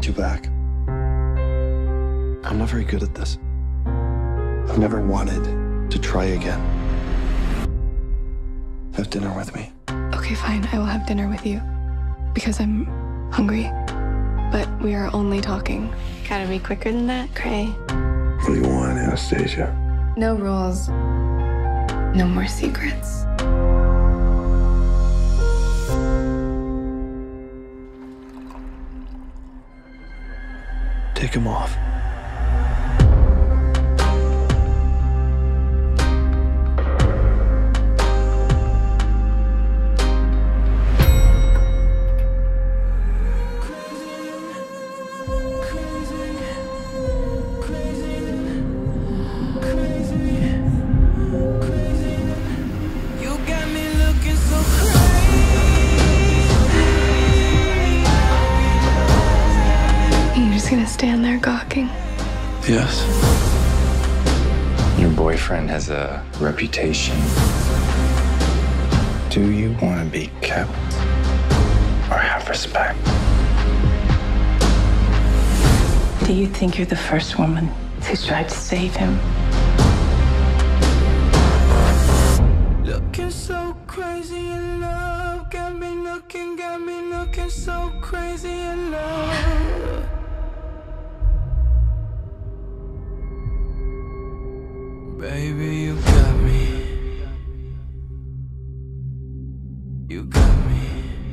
want you back. I'm not very good at this. I've never wanted to try again. Have dinner with me. Okay, fine. I will have dinner with you. Because I'm hungry. But we are only talking. Gotta be quicker than that, Cray. What do you want, Anastasia? No rules. No more secrets. Take him off. You're just gonna stand there gawking? Yes. Your boyfriend has a reputation. Do you want to be kept or have respect? Do you think you're the first woman who's tried to save him? Looking so crazy in love, got me looking so crazy in love. Baby, you got me. You got me.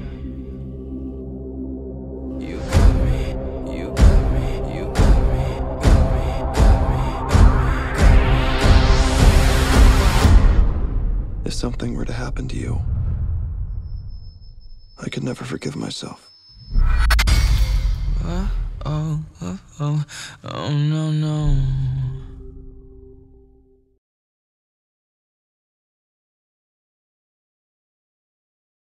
You got me. You got me. You got me. If something were to happen to you, I could never forgive myself. Oh, no, no.